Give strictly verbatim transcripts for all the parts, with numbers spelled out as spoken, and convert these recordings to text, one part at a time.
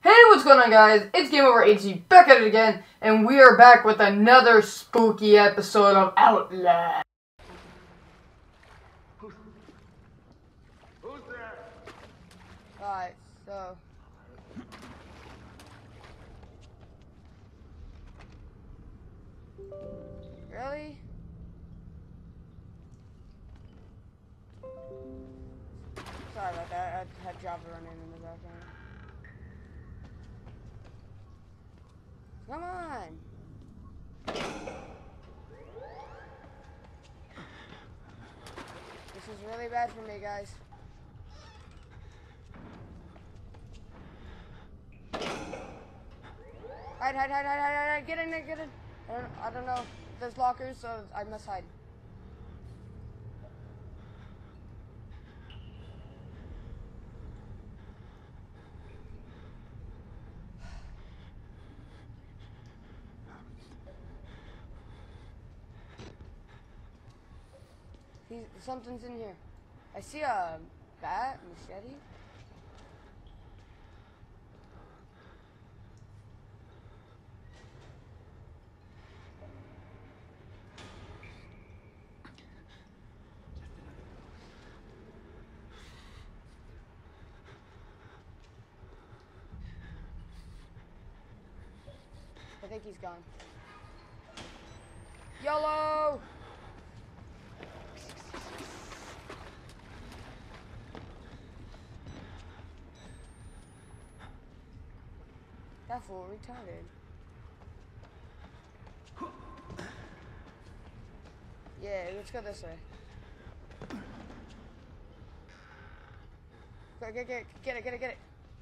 Hey, what's going on, guys? It's Game Over H D back at it again, and we are back with another spooky episode of Outlast. Who's, who's there? Alright, so... Really? Sorry about that, I had Java running in the background. Come on! This is really bad for me, guys. Hide, hide, hide, hide, hide, hide, get in there, get in. I don't, I don't know. There's lockers, so I must hide. He's, something's in here. I see a bat, machete. I think he's gone. YOLO! That fool retarded. Yeah, let's go this way. Go, get, get, get it, get it, get it.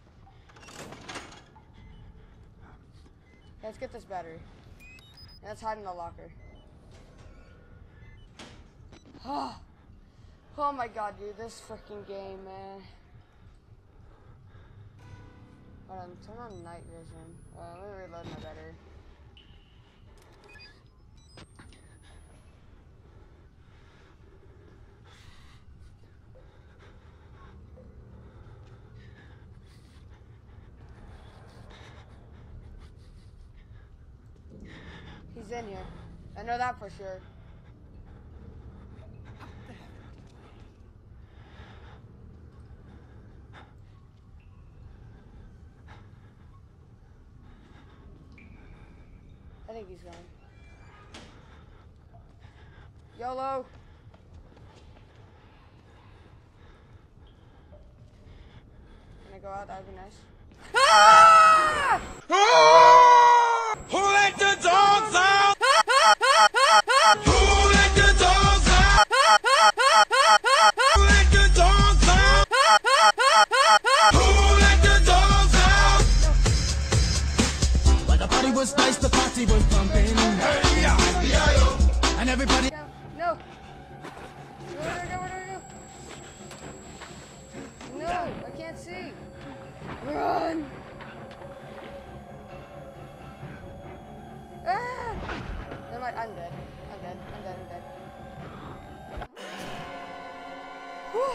Let's get this battery. Let's hide in the locker. Oh, oh my god, dude, this freaking game, man. Hold on, turn on night vision. Uh, let me reload my battery. He's in here. I know that for sure. I think he's gone. YOLO! Can I go out? That would be nice. Ah! Who let the dogs out? Who let the dogs out? Who let the dogs out? Who let the dogs out? But the party was nice, the party was pumping. Hey, yeah, yeah, yo. And everybody. No, no. Where do I go? Where do I go? No, I can't see. Run! Ah! Never mind, I'm dead. I'm dead. I'm dead. I'm dead. Whew.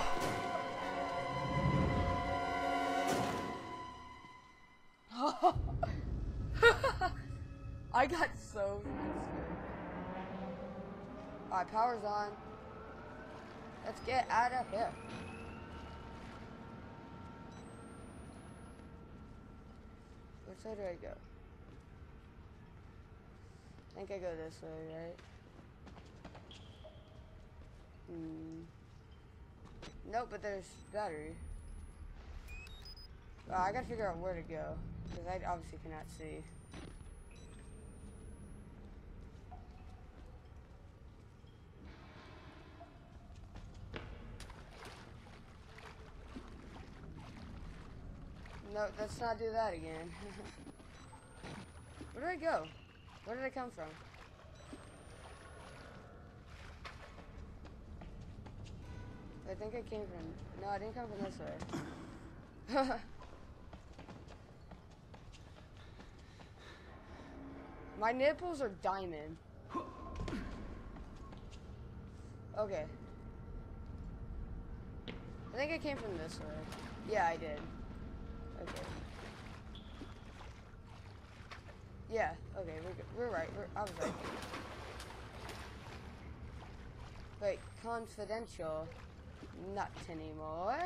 I got so scared. Alright, power's on. Let's get out of here. Which way do I go? I think I go this way, right? Hmm. Nope, but there's battery. Oh, I gotta figure out where to go, because I obviously cannot see. No, let's not do that again. Where did I go? Where did I come from? I think I came from... No, I didn't come from this way. My nipples are diamond. Okay. I think I came from this way. Yeah, I did. Okay. Yeah, okay, we're, we're right. We're, I was right. Wait, confidential. Not anymore.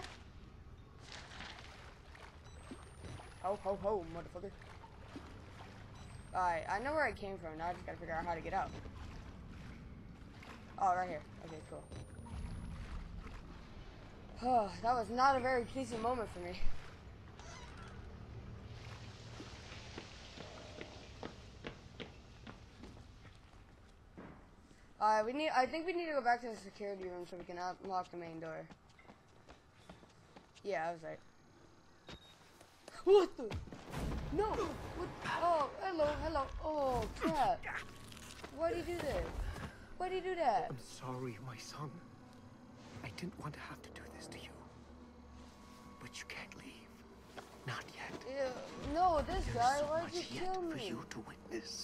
Ho, ho, ho, motherfucker. Alright, I know where I came from. Now I just gotta figure out how to get out. Oh, right here. Okay, cool. Oh, that was not a very pleasing moment for me. Alright, we need. I think we need to go back to the security room so we can unlock the main door. Yeah, I was right. What the? No! What? Oh, hello, hello. Oh, crap. Why'd he do this? Why'd he do that? I'm sorry, my son. I didn't want to have to do this to you. But you can't leave. Not yet. Ew, no, this There's guy, so why'd much you yet kill for me? you to witness.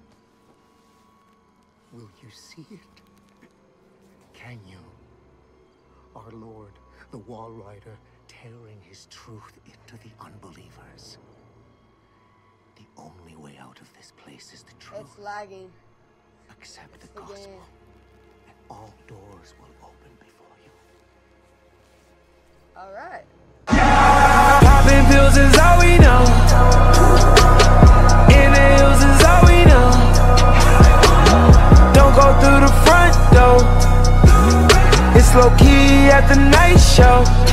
Will you see it? Can you? Our Lord, the Wall Rider, tearing his truth into the unbelievers. The only way out of this place is the truth. It's lagging. Accept It's the the gospel, game. and all doors will open before you. Alright. Popping pills is all we know. In the hills is all we know. Don't go through the front door. It's low key at the night show.